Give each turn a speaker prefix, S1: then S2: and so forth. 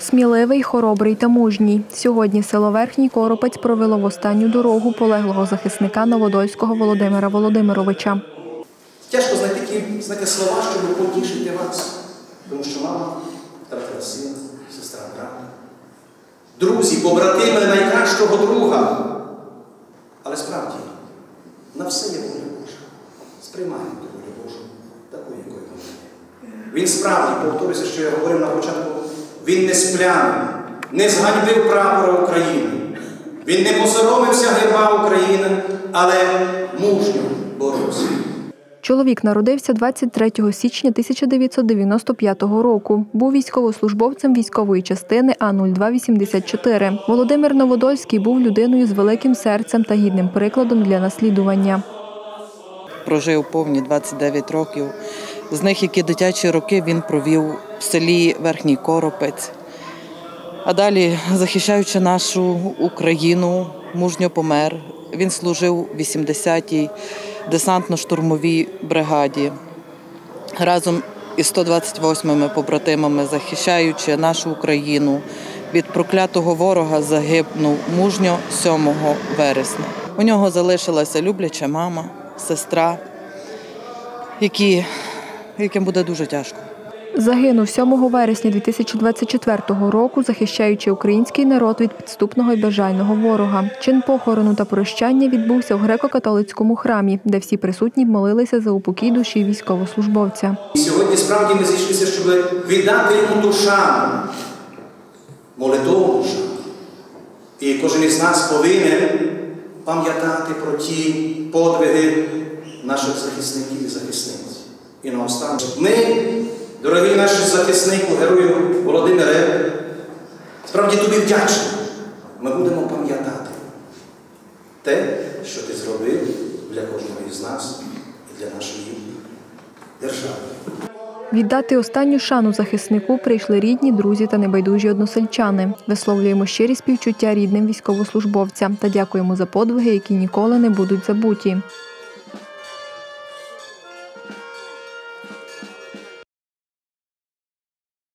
S1: Сміливий, хоробрий та мужній. Сьогодні село Верхній Коропець провело в останню дорогу полеглого захисника Новодольського Володимира Володимировича.
S2: Тяжко знайти такі слова, щоб потішити вас. Тому що мама втратила сина, сестра брата. Друзі, побратими найкращого друга. Але справді, на все є воля Божа. Сприймаємо ту волю Божу, такою, якою вона є. Він справді, повторюся, що я говорив на початку, він не сплянув, не зганьбив прапора України. Він не посоромився герба України, але мужньо боровся.
S1: Чоловік народився 23 січня 1995 року. Був військовослужбовцем військової частини А-0284. Володимир Новодольський був людиною з великим серцем та гідним прикладом для наслідування.
S3: Прожив повні 29 років. З них, які дитячі роки, він провів в селі Верхній Коропець. А далі, захищаючи нашу Україну, мужньо помер. Він служив у 80-й десантно-штурмовій бригаді. Разом із 128-ми побратимами, захищаючи нашу Україну від проклятого ворога, загинув мужньо 7 вересня. У нього залишилася любляча мама, сестра, яким буде дуже тяжко.
S1: Загинув 7 вересня 2024 року, захищаючи український народ від підступного і безжального ворога. Чин похорону та прощання відбувся в греко-католицькому храмі, де всі присутні молилися за упокій душі військовослужбовця.
S2: Сьогодні справді ми зійшлися, щоб віддати йому ту шану, молитовну шану. І кожен із нас повинен пам'ятати про ті подвиги наших захисників і захисниць. І наостанок ми, дорогий наш захиснику, герою Володимире, справді тобі вдячні. Ми будемо пам'ятати те, що ти зробив для кожного із нас і для нашої держави.
S1: Віддати останню шану захиснику прийшли рідні, друзі та небайдужі односельчани. Висловлюємо щирі співчуття рідним військовослужбовцям та дякуємо за подвиги, які ніколи не будуть забуті.